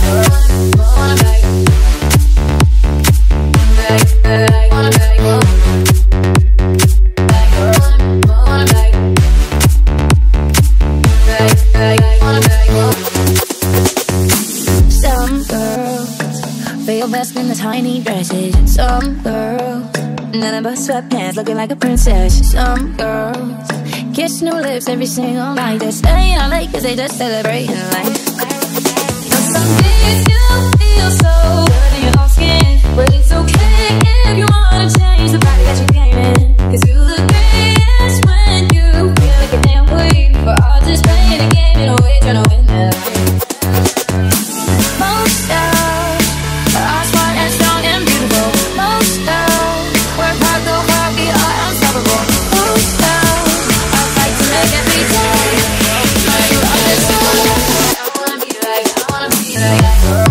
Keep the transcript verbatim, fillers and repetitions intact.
Feel best in the tiny dresses. Some girls, nothing but sweatpants, looking like a princess. Some girls kiss new lips every single night. They're staying out late cause they just celebrating life. Some days you feel so good in your own skin, but it's okay if you wanna change the body that you came in. Cause you look greatest when you feel like a damn queen. But all just playing a game in a way, trying to win that thing. Most girls are smart and strong and beautiful. Most girls work hard, go hard, we are unstoppable. Most girls are fight to make every day. Are you honest? I wanna be like, I wanna be like